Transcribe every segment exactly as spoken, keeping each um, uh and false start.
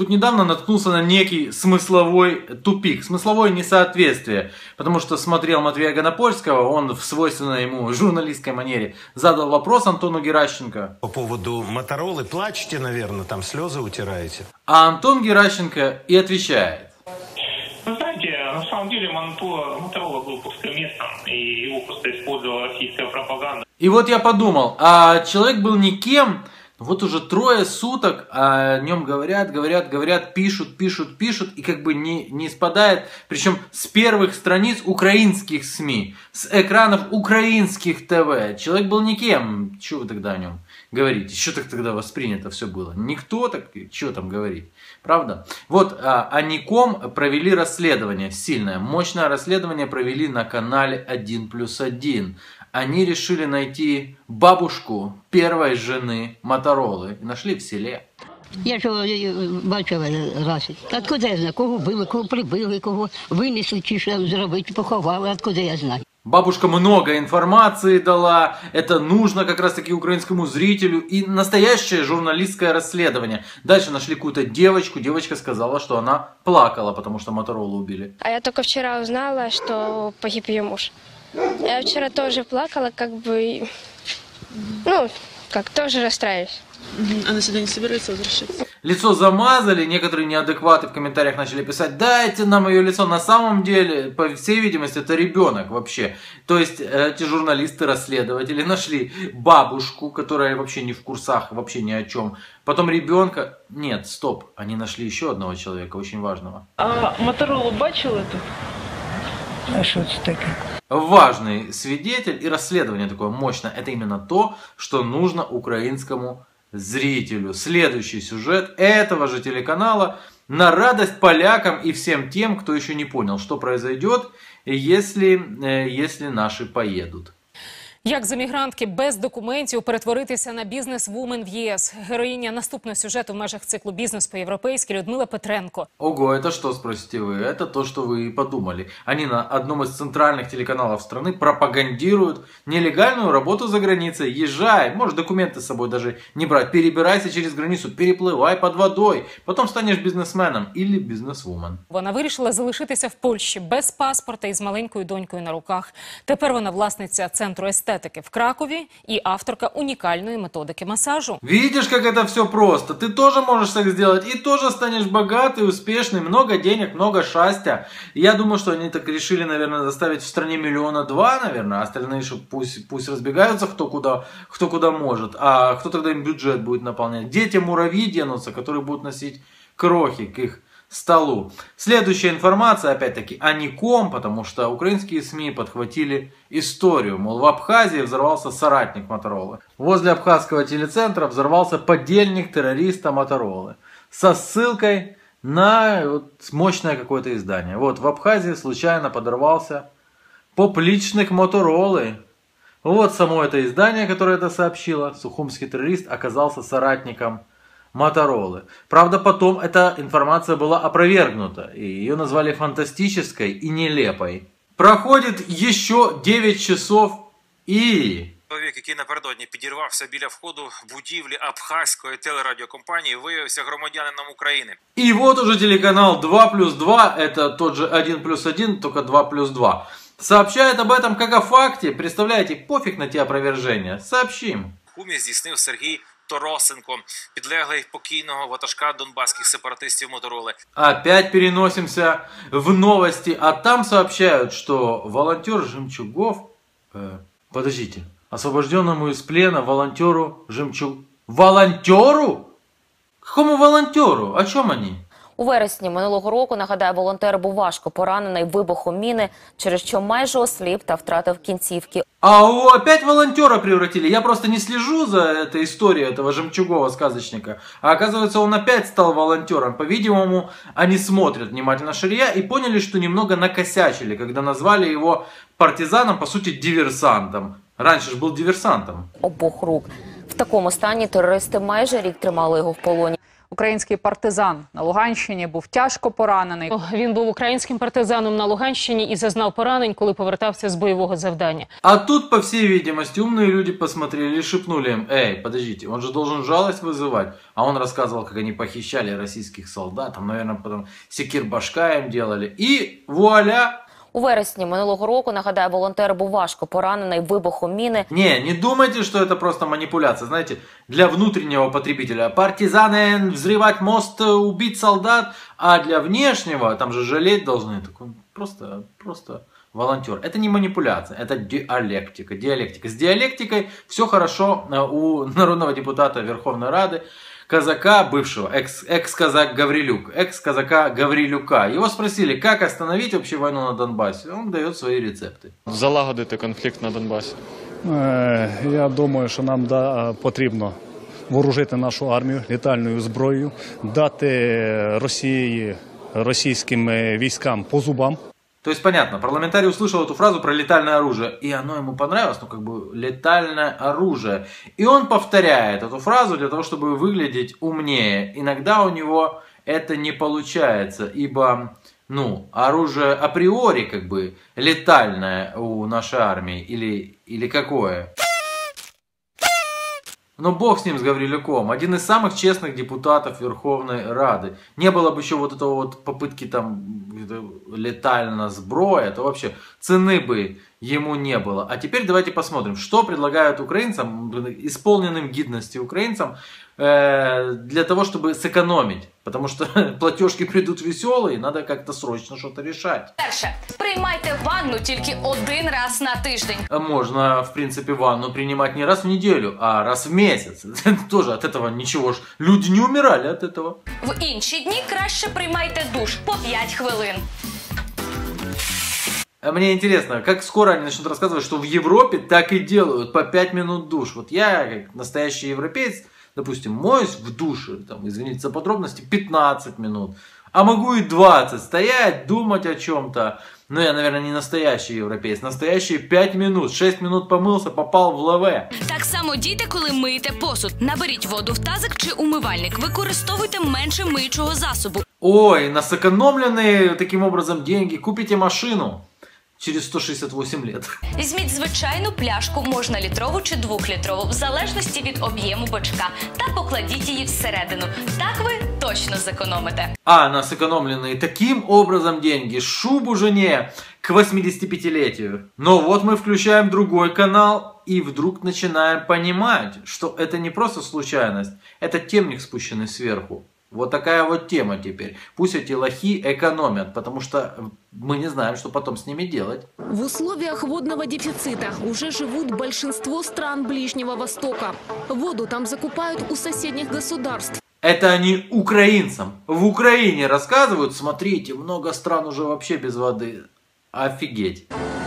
тут недавно наткнулся на некий смысловой тупик, смысловое несоответствие. Потому что смотрел Матвея Гонопольского, он в свойственной ему журналистской манере задал вопрос Антону Геращенко. По поводу Моторолы плачете, наверное, там слезы утираете. А Антон Геращенко и отвечает. Вы знаете, на самом деле Моторола был повсеместным, и его просто использовала российская пропаганда. И вот я подумал, а человек был никем, вот уже трое суток о нем говорят, говорят, говорят, пишут, пишут, пишут, и как бы не, не спадает, причем с первых страниц украинских СМИ, с экранов украинских ТВ. Человек был никем, что вы тогда о нем говорите? Что так тогда воспринято все было? Никто, так что там говорить? Правда? Вот, а, Аником провели расследование, сильное, мощное расследование провели на канале один плюс один. Они решили найти бабушку первой жены Моторолы. И нашли в селе. Я ж бачила раз. Откуда я знаю? Кого били, кого прибили, кого винесли, чи що зробити, поховали. Откуда я знаю? Бабушка много информации дала, это нужно как раз таки украинскому зрителю, и настоящее журналистское расследование. Дальше нашли какую-то девочку, девочка сказала, что она плакала, потому что Моторолу убили. А я только вчера узнала, что погиб ее муж. Я вчера тоже плакала, как бы, ну, как тоже расстраиваюсь. Она сюда не собирается возвращаться? Лицо замазали, некоторые неадекваты в комментариях начали писать: дайте нам ее лицо. На самом деле, по всей видимости, это ребенок вообще. То есть эти журналисты, расследователи нашли бабушку, которая вообще не в курсах, вообще ни о чем. Потом ребенка. Нет, стоп, они нашли еще одного человека, очень важного. А Моторолу бачил эту? А что это такое? Важный свидетель, и расследование такое мощное. Это именно то, что нужно украинскому зрителю. Следующий сюжет этого же телеканала на радость полякам и всем тем, кто еще не понял, что произойдет, если, если наши поедут. Як з емігрантки без документів перетворитися на бізнес-вумен в ЄС? Героїня наступного сюжету в межах циклу «Бізнес по-європейськи» Людмила Петренко. Ого, это что, спросите вы? Это то, что вы подумали. Они на одном из центральных телеканалов страны пропагандируют нелегальную работу за границей. Езжай, можешь документы с собой даже не брать, перебирайся через границу, переплывай под водой. Потом станешь бизнесменом или бизнес-вумен. Вона вирішила залишитися в Польщі без паспорта і з маленькою донькою на руках. Тепер вона власниця центру естетики в Кракові и авторка уникальной методики массажу. Видишь, как это все просто? Ты тоже можешь так сделать и тоже станешь богатый, успешный, много денег, много счастья. Я думаю, что они так решили, наверное, заставить в стране миллиона два, наверное, а остальные пусть, пусть разбегаются кто куда, кто куда может. А кто тогда им бюджет будет наполнять? Где те муравьи денутся, которые будут носить крохи к их столу? Следующая информация, опять-таки, Аником, потому что украинские СМИ подхватили историю. Мол, в Абхазии взорвался соратник Моторолы. Возле абхазского телецентра взорвался подельник террориста Моторолы. Со ссылкой на вот, мощное какое-то издание. Вот, в Абхазии случайно подорвался поплечник Моторолы. Вот само это издание, которое это сообщило. Сухумский террорист оказался соратником Моторолы. Правда, потом эта информация была опровергнута, и ее назвали фантастической и нелепой. Проходит еще девять часов и... Чоловік, який напередодні підірвався біля входу будівлі абхазької телерадіокомпанії, виявився громадянином України. И вот уже телеканал два плюс два, это тот же один плюс один, только два плюс два, сообщает об этом как о факте. Представляете, пофиг на те опровержения. Сообщим. В Хумі здійснив Сергій Торосенко, підлеглий покійного ватажка донбасских сепаратистів Мотороли. Опять переносимся в новости, а там сообщают, что волонтер Жемчугов... Э, подождите, освобожденному из плена волонтеру Жемчуг... Волонтеру? Какому волонтеру? О чем они? У вересні минулого року, нагадаю, волонтер був важко поранений вибухом міни, через що майже осліп та втратив кінцівки. А о, опять волонтера превратили. Я просто не слежу за этой историей этого Жемчугова сказочника. А оказывается, он опять стал волонтером. По-видимому, они смотрят внимательно Шария и поняли, что немного накосячили, когда назвали его партизаном, по сути, диверсантом. Раньше же был диверсантом. Обох рук. В такому стані терористи майже рік тримали його в полоні. Український партизан на Луганщині був тяжко поранений. Він був українським партизаном на Луганщині і зазнав поранень, коли повертався з бойового завдання. А тут, по всей видимости, умные люди посмотрели и шепнули им: эй, подождите, он же должен жалость вызывать. А он рассказывал, как они похищали российских солдат, там, наверное, потом секир-башка им делали. И вуаля! У вересні минулого року, нагадаю, волонтер був важко поранений вибухом міни. Не, не думайте, что это просто манипуляция. Знаете, для внутреннего потребителя партизаны взрывать мост, убить солдат, а для внешнего, там же жалеть должны. Так он просто, просто волонтер. Это не манипуляция, это диалектика. Диалектика. С диалектикой все хорошо у народного депутата Верховной Рады, казака бывшего, экс, экс-казак Гаврилюк, экс-казака Гаврилюка. Его спросили, как остановить вообще войну на Донбассе. Он дает свои рецепты. Залагодити конфлікт на Донбасі. Я думаю, що нам да, потрібно вооружити нашу армію літальною зброєю, дати Росії, російським військам по зубам. То есть, понятно, парламентарий услышал эту фразу про летальное оружие, и оно ему понравилось, ну, как бы, летальное оружие. И он повторяет эту фразу для того, чтобы выглядеть умнее. Иногда у него это не получается, ибо, ну, оружие априори, как бы, летальное у нашей армии, или, или какое? Но бог с ним, с Гаврилюком. Один из самых честных депутатов Верховной Рады. Не было бы еще вот этого вот попытки там летальная сброя, то вообще цены бы ему не было. А теперь давайте посмотрим, что предлагают украинцам, исполненным гидности украинцам, э, для того, чтобы сэкономить. Потому что платежки придут веселые, надо как-то срочно что-то решать. Перше, приймайте ванну тільки один раз на тиждень. Можно, в принципе, ванну принимать не раз в неделю, а раз в месяц. Тоже от этого ничего ж. Люди не умирали от этого. В інші дні краще приймайте душ по п'ять хвилин. Мне интересно, как скоро они начнут рассказывать, что в Европе так и делают, по пять минут душ. Вот я, как настоящий европеец, допустим, моюсь в душе, там, извините за подробности, пятнадцать минут. А могу и двадцать стоять, думать о чем-то. Но я, наверное, не настоящий европеец. Настоящие пять минут. шесть минут помылся, попал в лаве. Так само дійте, коли миєте посуд. Наберіть воду в тазик чи умивальник. Використовуйте менше миючого засобу. Ой, на сэкономленные таким образом деньги купите машину через сто шестьдесят восемь лет. Візьміть звичайну пляшку, можна літрову чи двохлітрову, в залежності від об'єму бачка, та покладіть її всередину. Так ви точно зекономите. А на сэкономленные таким образом деньги шубу жене к восьмидесятипятилетию. Но вот мы включаем другой канал и вдруг начинаем понимать, что это не просто случайность, это темник, спущенный сверху. Вот такая вот тема теперь. Пусть эти лохи экономят, потому что мы не знаем, что потом с ними делать. В условиях водного дефицита уже живут большинство стран Ближнего Востока. Воду там закупают у соседних государств. Это они украинцам в Украине рассказывают. Смотрите, много стран уже вообще без воды. Офигеть.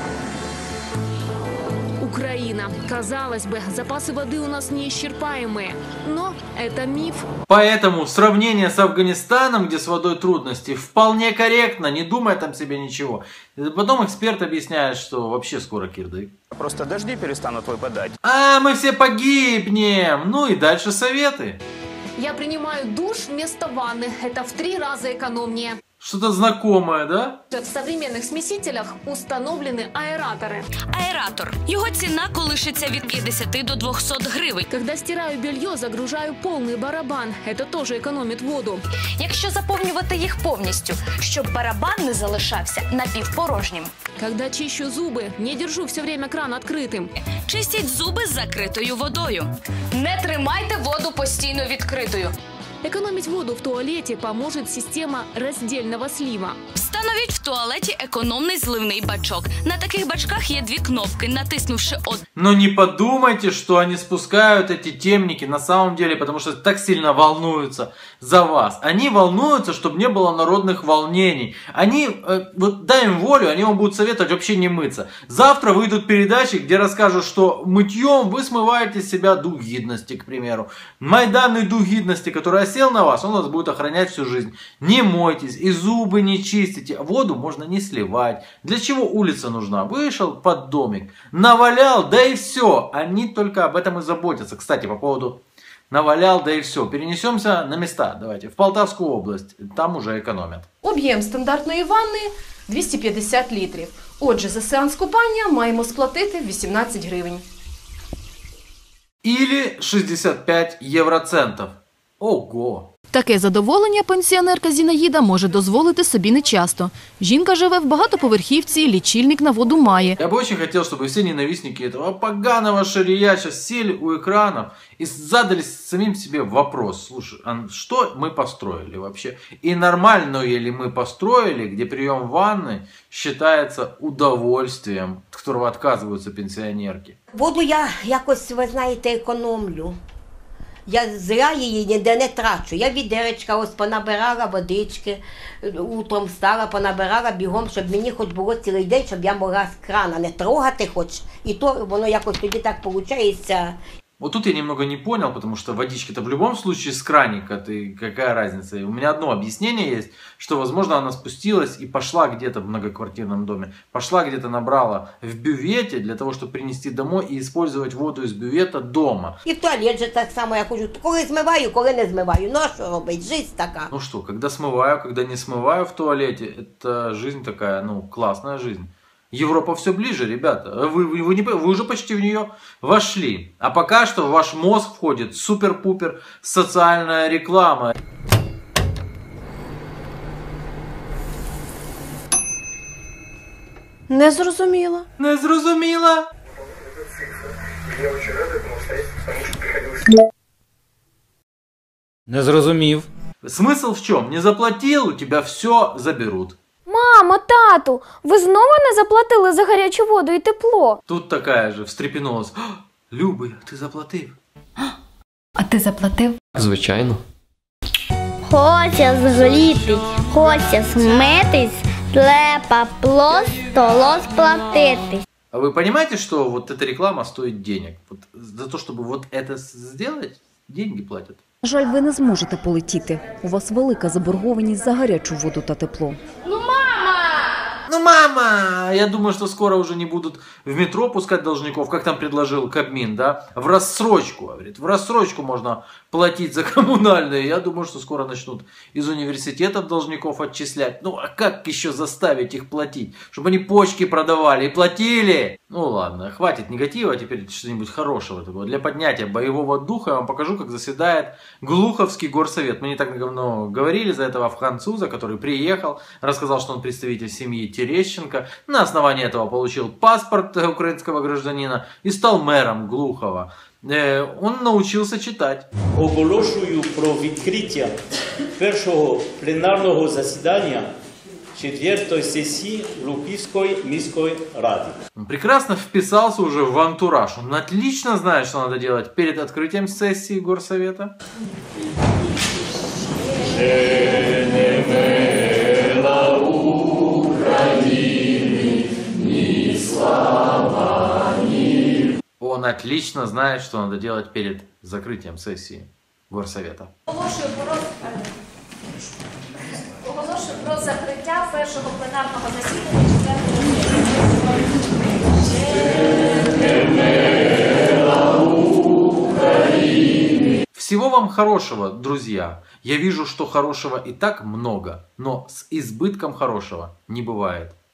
Украина. Казалось бы, запасы воды у нас неисчерпаемые. Но это миф. Поэтому сравнение с Афганистаном, где с водой трудности, вполне корректно, не думая там себе ничего. Потом эксперт объясняет, что вообще скоро кирдык. Просто дожди перестанут выпадать. А, мы все погибнем. Ну и дальше советы. Я принимаю душ вместо ванны. Это в три раза экономнее. Что-то знакомое, да? В современных смесителях установлены аэраторы. Аератор. Його ціна колишиться від п'ятдесят до двохсот гривень. Когда стираю белье, загружаю полный барабан. Это тоже экономит воду. Якщо заповнювати їх повністю, щоб барабан не залишався напівпорожнім. Когда чищу зубы, не держу все время кран открытым. Чистіть зуби з закритою водою. Не тримайте воду постійно відкритою. Экономить воду в туалете поможет система раздельного слива. Встановіть в туалеті економний зливний бачок. На таких бачках є дві кнопки. Натиснувши одну. Но не подумайте, что они спускают эти темники на самом деле, потому что так сильно волнуются за вас. Они волнуются, чтобы не было народных волнений. Они, э, вот дай им волю, они вам будут советовать вообще не мыться. Завтра выйдут передачи, где расскажут, что мытьем вы смываете с себя дух гидности, к примеру. Майданный дух гидности, который осел на вас, он вас будет охранять всю жизнь. Не мойтесь, и зубы не чистите. Воду можно не сливать. Для чего улица нужна? Вышел под домик, навалял, да и все. Они только об этом и заботятся. Кстати, по поводу навалял, да и все. Перенесемся на места, давайте, в Полтавскую область, там уже экономят. Об'єм стандартної ванни двісті п'ятдесят літрів. Отже, за сеанс купання маємо сплатити вісімнадцять гривень. Или шестьдесят пять евроцентов. Ого! Таке задоволення пенсіонерка Зінаїда може дозволити собі нечасто. Жінка живе в багатоповерхівці, лічильник на воду має. Я бы очень хотел, чтобы все ненавистники этого поганого шария сейчас сели у экранов и задали самим себе вопрос. Слушай, а что мы построили вообще? И нормальную ли мы построили, где прием ванны считается удовольствием, от которого отказываются пенсионерки? Воду я якось, ви знаєте, економлю. Я зря її ніде не трачу. Я відеречка ось понабирала водички, утром встала, понабирала бігом, щоб мені хоч було цілий день, щоб я могла з крана не трогати хоч. І то воно якось тоді так виходить. Вот тут я немного не понял, потому что водички-то в любом случае с краника, ты, какая разница? У меня одно объяснение есть, что, возможно, она спустилась и пошла где-то в многоквартирном доме, пошла где-то набрала в бювете для того, чтобы принести домой и использовать воду из бювета дома. І в туалет же так само я хожу, коли змиваю, коли не змиваю. Ну а що робить? Жизнь така. Ну что, когда смываю, когда не смываю в туалете, это жизнь такая, ну, классная жизнь. Европа все ближе, ребята. Вы, вы, вы, не, вы уже почти в нее вошли. А пока что в ваш мозг входит супер-пупер социальная реклама. Не зрозуміла. Не зрозуміла. Не зрозумів. Смысл в чем? Не заплатил, у тебя все заберут. Мамо, тату, ви знову не заплатили за гарячу воду і тепло? Тут такая же встрепенулась. Любий, ти заплатив? А ти заплатив? Звичайно. Хоче згрітись, хоче смитись, треба просто розплатитись. А вы понимаете, что вот эта реклама стоит денег? Вот за то, чтобы вот это сделать, деньги платят. Жаль, ви не зможете полетіти. У вас велика заборгованість за гарячу воду та тепло. Ну, мама! Я думаю, что скоро уже не будут в метро пускать должников, как там предложил Кабмин, да? В рассрочку, говорит. В рассрочку можно платить за коммунальные. Я думаю, что скоро начнут из университетов должников отчислять. Ну, а как еще заставить их платить? Чтобы они почки продавали и платили? Ну, ладно, хватит негатива, теперь что-нибудь хорошего такого. Для поднятия боевого духа я вам покажу, как заседает Глуховский горсовет. Мы не так давно говорили за этого француза, который приехал, рассказал, что он представитель семьи Терещенко. На основании этого получил паспорт украинского гражданина и стал мэром Глухова. Он научился читать. Оголошую про відкриття першого пленарного засідання четвертої сесії Глухівської міської ради. Он прекрасно вписался уже в антураж. Он отлично знает, что надо делать перед открытием сессии горсовета. Он отлично знает, что надо делать перед закрытием сессии горсовета. Оголошую про, Оголошую про закриття першого пленарного засідання четвертого. Всего вам хорошего, друзья. Я вижу, что хорошего и так много, но с избытком хорошего не бывает.